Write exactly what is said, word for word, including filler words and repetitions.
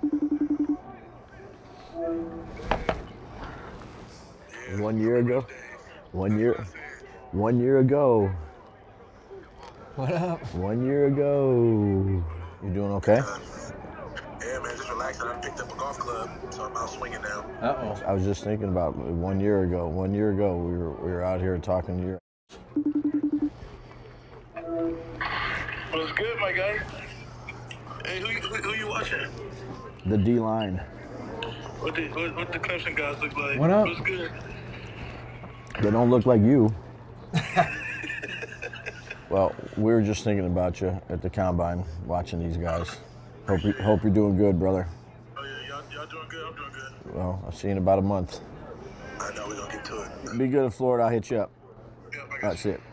One year ago. One year. One year ago. What up? One year ago. You doing okay? Yeah, man, just relaxing. I picked up a golf club, so I'm out swinging now. Uh-oh. I was just thinking about one year ago. One year ago, we were we were out here talking to your. What's good, my guy? Hey, who, who, who you watching? The D line. What the what, what the Clemson guys look like? What up? What's good? They don't look like you. Well, we were just thinking about you at the combine, watching these guys. Hope you, hope you're doing good, brother. Oh yeah, y'all, y'all doing good? I'm doing good. Well, I'll see you in about a month. I know we're gonna get to it. Be good in Florida. I'll hit you up. Yeah, I got That's you. it.